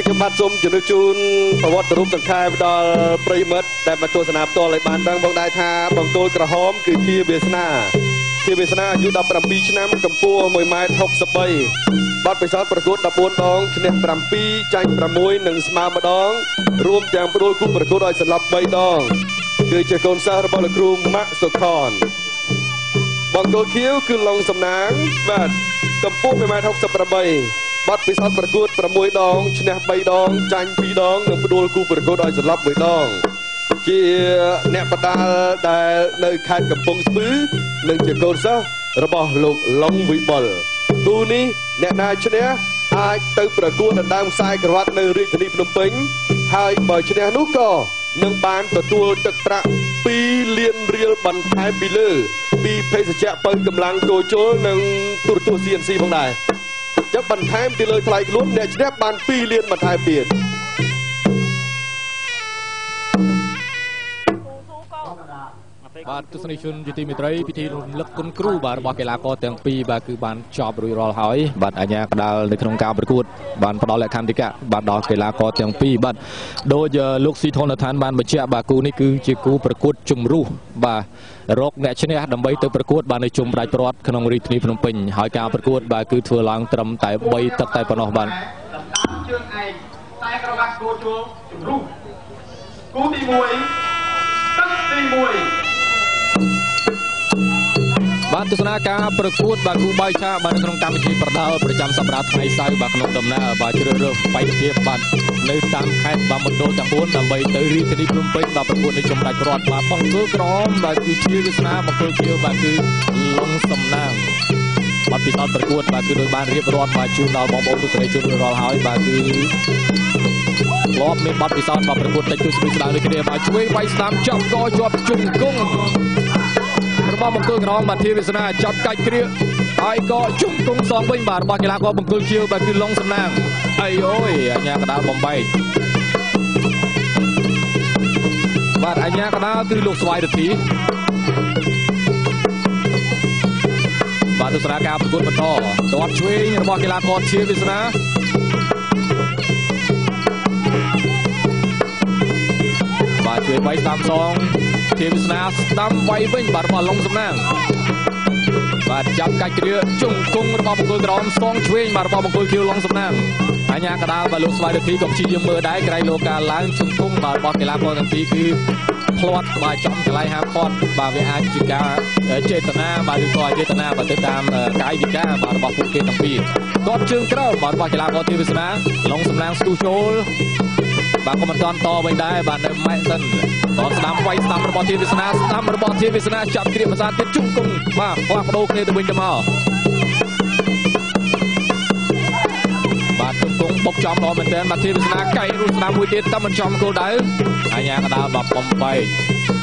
ខ្ញុំបាទសូមជម្រាបជូនប្រវត្តិរូបសង្ខេបដល់ប្រិយមិត្តដែលមកទស្សនាផ្ទាល់ឲ្យបានដឹងផងដែរថាបង្គោលក្រហមគឺជាវាសនាអាយុ17ឆ្នាំកម្ពស់1.63 ម៉ែត្របាត់ពិសោធន៍ប្រកួត14ដងឈ្នះ7ចាញ់6និងស្មើម្ដងរួមទាំងផ្ដួលគូប្រកួតឲ្យសន្លប់3ដងគឺជាកូនសិស្សរបស់លោកគ្រូម៉ាក់សុខនបង្គោលខៀវគឺឡុងសំណាងបាទកម្ពស់1.68 ម៉ែត្របាត់ពិសោធន៍ប្រកួត6ដងឈ្នះ3ដងចាញ់2ដងនិងផ្ដួលគូប្រកួតឲ្យសន្លប់1ដងជាអ្នកបដាល់ដែលនៅខេត្តកំពង់ស្ពឺនិងជាកូនសិស្សរបស់លោកឡុងវិបុលគូនេះអ្នកណាឈ្នះអាចទៅប្រកួតដណ្ដើមខ្សែក្រវ៉ាត់នៅរាជធានីភ្នំពេញហើយបើឈ្នះនោះក៏នឹងបានទទួលទឹកប្រាក់2 លានរៀលបន្ថែមពីលើពីភេសជ្ជៈបើកម្លាំងគោជលនិងទូរទស្សន៍ CNC ផងដែរចឹងបន្ថែមពីលើថ្លៃខ្លួនអ្នកឈ្នះបាន2 លានបន្ថែមទៀតបាទទស្សនិកជនជាទីមេត្រីពិធីរំលឹកគុណគ្រូបាទរបស់កីឡាករទាំងពីរបាទគឺបានចប់រួចរាល់ហើយបាទអាជ្ញាកណ្ដាលនៅក្នុងការប្រកួតបានផ្ដល់លក្ខន្តិកៈបាទដល់កីឡាករទាំងពីរបាទដោយលោកស៊ីថនឋានបានបញ្ជាក់បាទគូនេះគឺជាគូប្រកួតជម្រុះបាទរកអ្នកឈ្នះដើម្បីទៅប្រកួតបាទនៅជុំផ្ដាច់ព្រាត់ក្នុងរាជធានីភ្នំពេញហើយការប្រកួតបាទគឺធ្វើឡើងត្រឹមតែ3ទឹកតែប៉ុណ្ណោះបាទជើងឯកតែក្រវ៉ាត់គោជួលជម្រុះគូទី1ទឹកទី1បាទទស្សនាការប្រកួតបាទគូបាយឆាបាទក្នុងកម្មវិធីប្រដាល់ប្រចាំសប្តាហ៍ថ្ងៃសៅរ៍បាទក្នុងដំណើរបាទជ្រើសរើសបេក្ខភាពបាទនៅតាមខេត្តបាទមណ្ឌលទាំង4ដើម្បីទៅរាជធានីភ្នំពេញបាទប្រកួតនៅចម្រាច់រដ្ឋបាទបង្គោលក្រហមបាទគឺជាវាសនាបង្គោលខៀវបាទគឺឡុងសំណាងបាទពិសោធន៍ប្រកួតបាទគឺដោយបានរៀបរាប់បាទជូនដល់បងប្អូនទស្សនិកជនរាល់ហើយបាទគឺធ្លាប់មានបទពិសោធន៍បាទប្រកួតតិចតួចស្រួយស្ដាងដូចគ្នាបាទឆ្វេងវាយស្ដាំចាប់កជាប់ជង្គង់របស់បង្គោលក្រហមបាទធាវាសនាចាប់កាច់គ្រាហើយក៏ជង្គង់សងវិញបាទរបស់កីឡាករបង្គោលខៀវបាទគឺឡុងសំណាងអីអូយអាញាកដាលបំបែកបាទអាញាកដាលគឺលោកស្វាយរទ្ធីបាទទស្សនាការប្រកួតបន្តទាត់ឆ្វេងរបស់កីឡាករធាវាសនាបាទឆ្វេងវាយស្ដាំសងធាវាសនាស្ដាំវាយវិញបាទរបស់ឡុងសំណាងបាទចាប់កាច់គ្រាជង្គង់របស់បង្គោលក្រហមសងឆ្វេងបាទរបស់បង្គោលខៀវឡុងសំណាងអាញាកដាលបាទលោកស្វាយរទ្ធីក៏ព្យាយាមមើលដែរក្រៃលោការឡើងជង្គង់បាទរបស់កីឡាករទាំងពីរគឺផ្លាត់បាទចំកន្លែងហាមឃាត់បាទវាអាចជាការចេតនាបាទឬក៏អចេតនាបាទទៅតាមកាយវិការបាទរបស់ពួកគេទាំងពីរគាត់ជើងក្រោមបាទរបស់កីឡាករធាវាសនាឡុងសំណាងស្ទុះចូលបាទក៏មិនទាន់តវិញដែរបាទនៅម៉ែសិនតស្ដាំវាយស្ដាំរបស់ធាវាសនាស្ដាំរបស់ធាវាសនាចាប់គ្រាភាសាទៀតជង្គង់បាទផ្លាស់ប្ដូរគ្នាទៅវិញទៅមកបាទជង្គង់បុកចំល្អមែនទែនបាទធាវាសនាកែរួចស្ដាំមួយទៀតតែមិនចំគោលដៅអាញាកដាលបាទបំបែក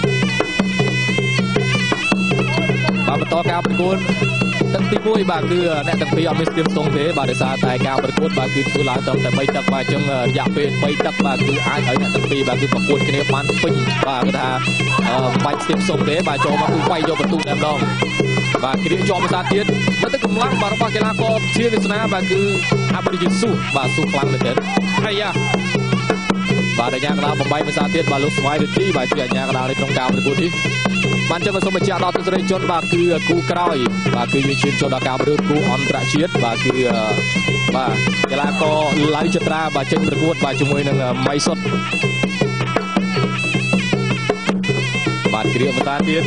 បាទបន្តការប្រកួតទឹកទី1បាទគឺអ្នកទាំងពីរអត់មានស្ទាមស្ទង់ទេបាទដោយសារតែការប្រកួតបាទគឺធ្វើឡើងត្រឹមតែ3ទឹកបាទអញ្ចឹងរយៈពេល3ទឹកបាទគឺអាចឲ្យអ្នកទាំងពីរបាទគឺប្រកួតគ្នាបានពេញបាទគឺថាបាច់ស្ទាមស្ទង់ទេបាទចូលមកគឺវាយយកបន្ទុកតែម្ដងបាទគ្រាជាប់ភាសាទៀតមកទឹកកម្លាំងបាទរបស់កីឡាករធាវាសនាបាទគឺអាប់រីជីស៊ូបាទស៊ូខ្លាំងមែនទែនអាយ៉ាបាទអាញាកដាលបំបីភាសាទៀតបាទលោកស្វាយរទ្ធីបាទជាអាញាកដាលនៅក្នុងការប្រកួតនេះបានចឹងសូមបញ្ជាក់ដល់ទស្សនិកជនបាទគឺគូក្រោយបាទគឺយើងឈានចូលដល់ការប្រកួតគូអន្តរជាតិបាទគឺបាទកីឡាករឡៅចត្រាបាទចេញប្រកួតបាទជាមួយនឹងម៉ៃសុតបាទគ្រាបន្តទៀត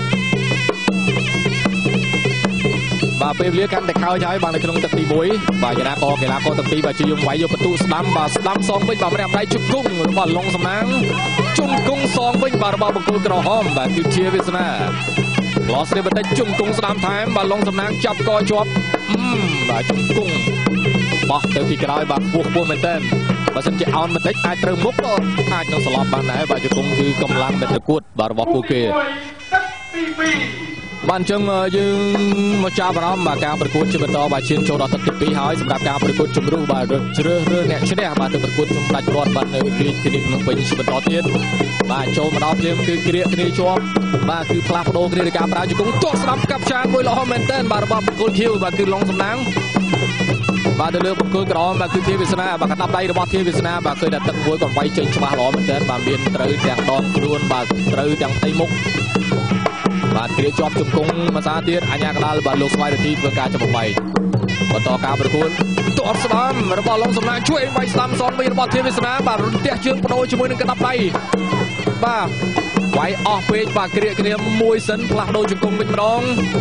បាទពេលវេលាកាន់តែខើចហើយបាទនៅក្នុងទឹកទី1បាទកីឡាករទាំងពីរបាទជាយំវាយយកបន្ទូស្ដាំបាទស្ដាំសងវិញបាទម្នាក់ម្ដាយជង្គង់របស់ឡុងសំណាងជង្គង់សងវិញបាទរបស់បង្គោលក្រហមបាទគឺជាវាសនាឡោះស្រីបន្តិចជង្គង់ស្ដាំថែមបាទឡុងសំណាងចាប់កជាប់បាទជង្គង់បោះទៅពីក្រោយបាទពោះមែនតើបើសិនជាអោនបន្តិចអាចត្រូវមុខក៏អាចនឹងស្លាប់បានដែរបាទជង្គង់គឺកម្លាំងដែលប្រកួតបាទរបស់ពួកគេបាទអញ្ចឹងយើងមកចាប់អារម្មណ៍បាទការប្រកួតជាបន្តបាទឈានចូលដល់ទឹកទី2ហើយសម្រាប់ការប្រកួតជម្រុះបាទជ្រើសរើសអ្នកឈ្នះបាទទៅប្រកួតជុំផ្ដាច់រដ្ឋបាទនៅរាជធានីភ្នំពេញជាបន្តទៀតបាទចូលមកដល់ភ្លាមគឺគ្រាគ្នាជាប់បាទគឺផ្លាស់ប្ដូរគ្នានៃការប្រើជង្គង់ទាត់ស្ដាប់កាប់ចានមួយល្អមែនទែនបាទរបស់បង្គោលខៀវបាទគឺឡុងសំណាងបាទទៅលើបង្គោលក្រមបាទគឺធាវិសនាបាទកណ្ដាប់ដៃរបស់ធាវិសនាបាទឃើញតែទឹកមួយក៏វាយចេញច្បាស់ល្អមែនទែនបាទមានត្រូវទាំងដងខ្លួនបាទត្រូវទាំងផ្ទៃមុខបាទគ្រាជាប់ជង្គង់មួយសាទៀតអាញាកដាលបាទលោកស្វាយរទ្ធីធ្វើការចាប់បែកបន្តការប្រកួតទាត់ស្ដាំរបស់ឡុងសំណាងជួយវាយស្ដាំសនមីរបស់ធាវិសនាបាទរន្ទះជើងបដូរជាមួយនឹងកណ្ដាប់ដៃបាទវាយអស់ពេកបាទគ្រាគ្នាមួយសិនផ្លាស់ដូរជង្គង់វិញម្ដង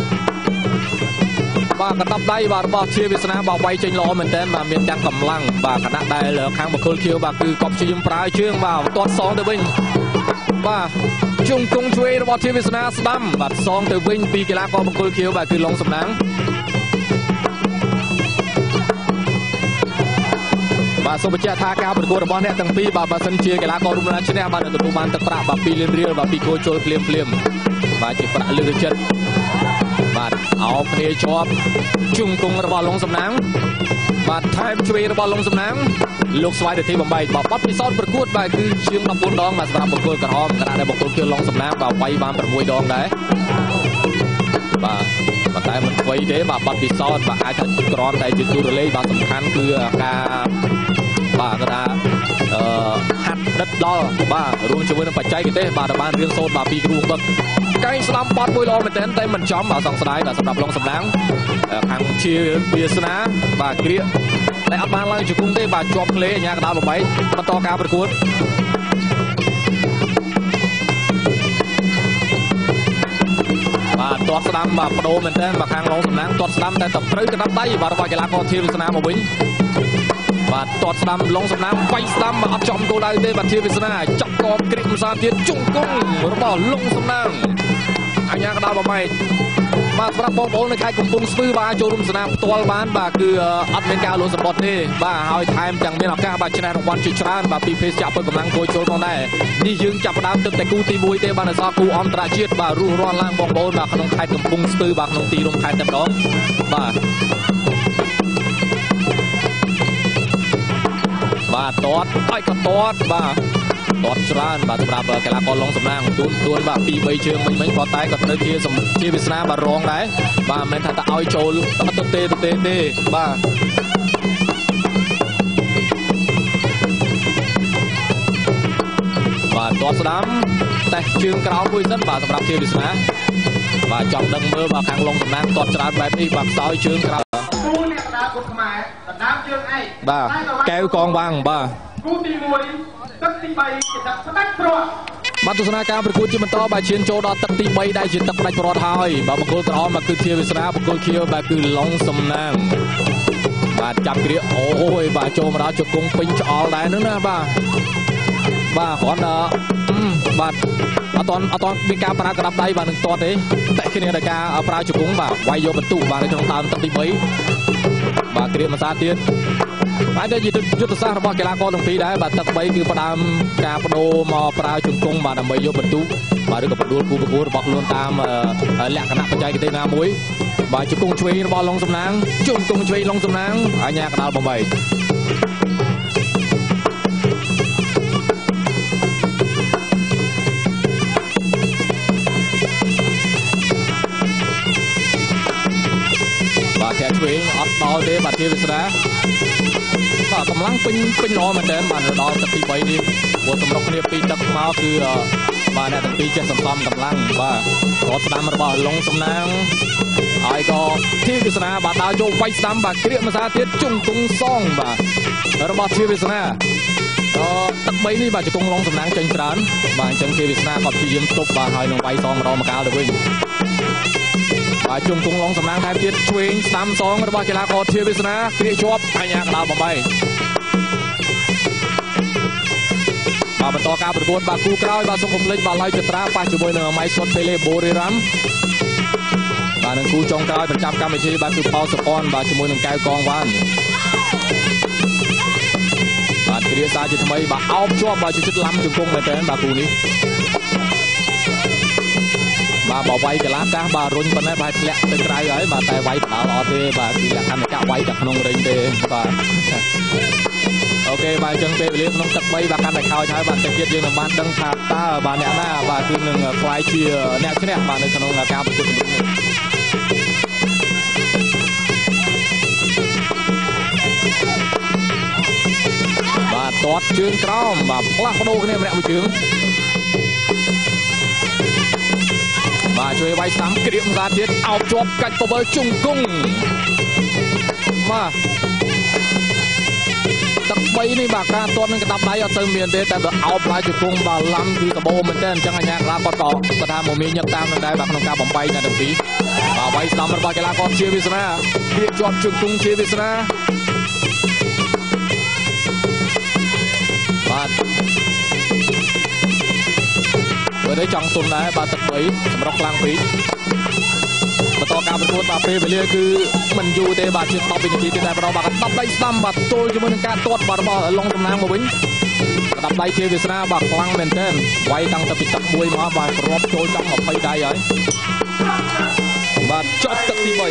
បាទកណ្ដាប់ដៃបាទរបស់ធាវិសនាបាទវាយចេញល្អមែនទែនបាទមានទាំងកម្លាំងបាទខណៈដែលខាងបង្គោលខៀវបាទគឺកប់ព្យាយាមប្រើជើងបាទទាត់សងទៅវិញបាទជង្គង់ជួយរបស់ធាវិសនាស្ដាំបាទសងទៅវិញពីកីឡាករបង្គោលខៀវបាទគឺឡុងសំណាងបាទសូមបញ្ជាក់ថាការប្រកួតរបស់អ្នកទាំងពីរបាទបើសិនជាកីឡាកររួមឈ្នះបាទនឹងទទួលបានទឹកប្រាក់បាទ2លានរៀលបាទពីគោជុលភ្លាមបាទជាប្រាក់លើកទឹកចិត្តបាទអោបគ្នាជាប់ជង្គង់របស់ឡុងសំណាងបាទថែមជួយរបស់ឡុងសំណាងលោកស្វាយរទ្ធីបំបែកបាទបត់ពិសោធន៍ប្រកួតបាទគឺជាង14ដងបាទសម្រាប់បង្គោលក្រហមខណៈដែលបង្គោលខៀវឡុងសំណាងបាទវាយបាន6ដងដែរបាទតែមិនអ្វីទេបាទបត់ពិសោធន៍បាទអាចថាក្រមតែជាទូរលេខបាទសំខាន់គឺការបាទគេថាហាត់ដិតដល់បាទរួមជាមួយនឹងបច្ចេកទេសបាទបានរៀនសូត្របាទពីគ្រូបង្វឹកកែងស្ដាំបត់មួយល្អមែនទែនតែមិនចំបាទសង្ស័យបាទសម្រាប់ឡុងសំណាងខាងជាវាសនាបាទគ្រាតែអត់បានឡើងជង្គង់ទេបាទជាប់ក្លេអាញាកដាល8បន្តការប្រកួតបាទទាត់ស្ដាំបាទបដូរមែនទែនបាទខាងឡុងសំណាងទាត់ស្ដាំតែត្រូវកណ្ដាប់ដៃបាទរបស់កីឡាករធាវិសនាមកវិញបាទទាត់ស្ដាំឡុងសំណាងវាយស្ដាំបាទអត់ចំគោលដៅទេបាទធាវិសនាចាប់កបគ្រិកម្សាទៀតជង្គង់របស់ឡុងសំណាងអាញាកដាល8បាទសម្រាប់បងប្អូននៅខេត្តកំពង់ស្ពឺបាទចូលរួមស្នាមផ្ទាល់បានបាទគឺអត់មានការលួចសម្បត្តិទេបាទហើយថែមទាំងមានឱកាសបាទឆ្នះរង្វាន់ជាច្រើនបាទពីភេសជ្ជៈពលកម្លាំងគោជុលផងដែរនេះយើងចាប់ផ្ដើមទឹកតែគូទី1ទេបាទនៅសល់គូអន្តរជាតិបាទរស់រាន់ឡើងបងប្អូនបាទក្នុងខេត្តកំពង់ស្ពឺបាទក្នុងទីរួមខេត្តតែម្ដងបាទទាត់ហើយក៏ទាត់បាទទាត់ច្រើនបាទសម្រាប់កីឡាករឡុងសំណាងទួនបាទ2 3ជើងមិញក៏តែក៏ត្រូវជាវាសនាបាទរងដែរបាទមិនមែនថាទៅឲ្យចូលអត់ទេបាទបាទទាត់ស្ដាំតែជើងក្រោមមួយសិនបាទសម្រាប់ជាវាសនាបាទចង់ដឹងមើលបាទខាងឡុងសំណាងទាត់ច្រើនបែបនេះបាទខ្សោយជើងក្រោមគូអ្នកកដាលគុតខ្មែរដណ្ដើមជើងឯកបាទកែវកងវាំងបាទគូទី1ទឹកទី3ជាទឹកផ្ដាច់ព្រាត់បាទទស្សនាការប្រកួតជាបន្តបាទឈានចូលដល់ទឹកទី3ដែលជាទឹកផ្ដាច់ព្រាត់ហើយបាទបង្គោលក្រហមបាទគឺធាវិសនាបង្គោលខៀវបាទគឺឡុងសំណាងបាទចាប់គ្រាអូយបាទចូលមកដល់ជង្គង់ពេញឆ្អល់ដែរហ្នឹងណាបាទគ្រាន់តែបាទអត់តមានការប្រើកណ្ដាប់ដៃបាទនឹងទាត់ទេតែគ្នាដោយការប្រើជង្គង់បាទវាយយកបន្ទុកបាទនៅក្នុងដើមទឹកទី3បាទគ្រាមួយសាទៀតបាទនេះជាយុទ្ធសាស្ត្ររបស់កីឡាករទាំងពីរដែរបាទទឹក3គឺផ្ដើមការបដូរមកប្រើជង្គង់បាទដើម្បីយកបន្ទុកបាទឬក៏បដួលគូប្រកួតរបស់ខ្លួនតាមលក្ខណៈបច្ចេកទេសណាមួយបាទជង្គង់ឆ្វេងរបស់ឡុងសំណាងជង្គង់ឆ្វេងឡុងសំណាងអាញាកដាល8បាទតែឆ្វេងអត់ដល់ទេបាទធាវិសនាបាទកម្លាំងពេញល្អមែនទែនបាទដល់ទឹកទី3នេះព្រោះសម្រុកគ្នាពីទឹកមកគឺបាទអ្នកទាំងពីរចេះសន្សំកម្លាំងបាទក៏ស្ដាំរបស់ឡុងសំណាងហើយក៏ធាវិសនាបាទដើរចូលវាយស្ដាំបាទគ្រាមួយសាទៀតជង្គង់សងបាទរបស់ធាវិសនាទឹក3នេះបាទជង្គង់ឡុងសំណាងចេញច្រើនបាទអញ្ចឹងធាវិសនាក៏ព្យាយាមទប់បាទហើយនឹងវាយសងម្ដងម្កាលទៅវិញបាទជង្គង់ឡុងសំណាងថែមទៀតឆ្វេងស្ដាំសងរបស់កីឡាករធាវិសនាគ្រាជាប់អាញាកដាល8បាទបន្តការប្រកួតបាទគូក្រោយបាទសូមកុំភ្លេចបាទឡៃចត្រាប៉ះជាមួយនឹងម៉ៃសុតពេលេបូរីរ៉ាំបាទនឹងគូចុងក្រោយប្រចាំកម្មវិធីបាទគឺប៉ោសុផាន់បាទជាមួយនឹងកែវកងវ៉ាន់បាទគ្រាសារជាថ្មីបាទអោបជាប់បាទជិតឡាំជង្គង់មែនតើបាទគូនេះបាទបើវាយកលាកាសបាទរុញប៉ុណ្ណេះបាទធ្លាក់ទៅក្រៅហើយបាទតែវាយផ្ដាល់អត់ទេបាទគឺលក្ខណៈកាក់វាយតែក្នុងរិញទេបាទអូខេបាទអញ្ចឹងពេលវេលាក្នុងទឹក3បាទកាន់តែខោចហើយបាទតែទៀតយើងនឹងបានដឹងថាតើបាទអ្នកណាបាទគឺនឹងខ្លាយជាអ្នកឈ្នះបាទនៅក្នុងការប្រកួតនេះទាត់ជើងក្រោមបាទផ្លាស់ប្ដូរគ្នាម្នាក់មួយជើងបាទជួយវាយស្ដាំក្រៀមសាទៀតអោបជាប់កាច់ពវលជង្គង់បាទទឹក3នេះបាទការទាត់នឹងកដាប់ដៃអត់ទៅមានទេតែបើអោបឡាយជង្គង់បាទឡាំគឺដបោមែនតើអញ្ចឹងអាញាក្រាគាត់ក៏គាត់ថាមកមានញឹកតាមនឹងដែរបាទក្នុងការបំបីនៅទាំងពីរបាទវាយស្ដាំរបស់កីឡាករជាវាសនាវាជាប់ជង្គង់ជាវាសនាបាទបើទៅចង់ទុំដែរបាទទឹក3សម្រុកខ្លាំងពេកបន្តការប្រកួតបាទពេលវេលាគឺមិនយូរទេបាទជា10វិនាទីទៀតតែបន្តបាទកដាប់ដៃស្ដាំបាទទល់ជាមួយនឹងការទាត់បាទរបស់ឡុងសំណាងមកវិញកដាប់ដៃជាវាសនាបាទខ្លាំងមែនទែនវាយតាំងពីទឹក1មកបាទគ្រាប់ចូលចំ20ដៃហើយបាទចប់ទឹកទី3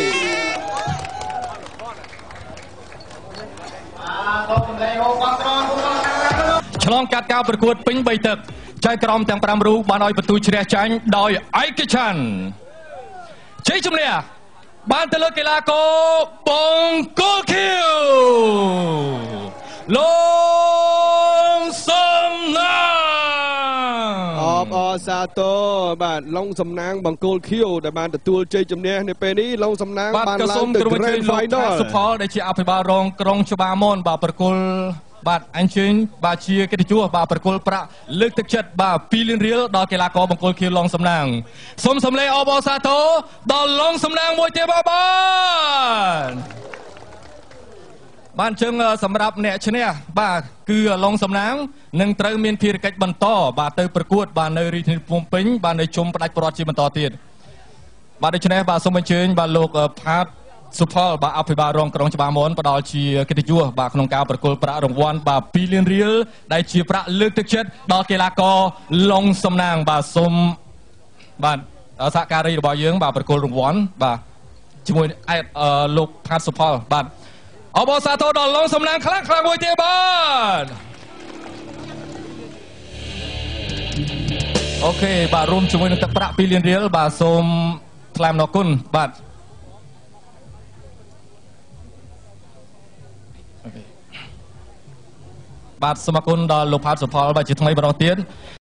ឆ្លងកាត់ការប្រកួតពេញ3ទឹកចៅក្រមទាំង5រូបបានឲ្យបន្ទូជ្រះចាញ់ដោយឯកច្ឆន្ទជ័យជំនះបានទៅលើកីឡាករបង្គោលខៀវលោកសំណាងអបអសាទរបាទឡុងសំណាងបង្គោលខៀវដែលបានទទួលជ័យជំនះនៅពេលនេះឡុងសំណាងបានឡើងទៅ Grand Final សុផលដែលជាអភិបាលរងក្រុងច្បារមនបាទប្រគល់បាទអញ្ជើញបាទជាកិត្តិយសបាទប្រគល់ប្រាក់លើកទឹកចិត្តបាទ2លានរៀលដល់កីឡាករបង្គោលខៀវឡុងសំណាងសូមសម្លេងអបអរសាទរដល់ឡុងសំណាងមួយទៀតបានជើងសម្រាប់អ្នកឈ្នះបាទគឺឡុងសំណាងនឹងត្រូវមានភារកិច្ចបន្តបាទទៅប្រកួតបាទនៅរាជធានីភ្នំពេញបាទនៅជុំផ្ដាច់ព្រាត់ជាបន្តទៀតបាទដូច្នេះបាទសូមអញ្ជើញបាទលោកផាតសុផលបាទអភិបាលរងក្រុងច្បារមនផ្ដល់ជាកិត្តិយសបាទក្នុងការប្រគល់ប្រាក់រង្វាន់បាទ2លានរៀលដែលជាប្រាក់លើកទឹកចិត្តដល់កីឡាករឡុងសំណាងបាទសូមបាទសហការីរបស់យើងបាទប្រគល់រង្វាន់បាទជាមួយលោកផាតសុផលបាទអបអរសាទរដល់ឡុងសំណាងខ្លាំងមួយទៀតបាទអូខេបាទរួមជាមួយនឹងទឹកប្រាក់2លានរៀលបាទសូមថ្លែងអំណរគុណបាទបាទសូមអរគុណដល់លោកផាតសុផលបាទជាថ្មីម្ដងទៀត